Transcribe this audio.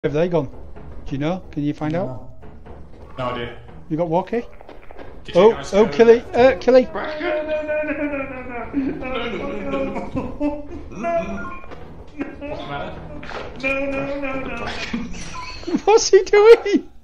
Have they gone? Do you know? Can you find out? No idea. You got walkie? Did you guys go Killy, Killy! What's the matter? What's he doing?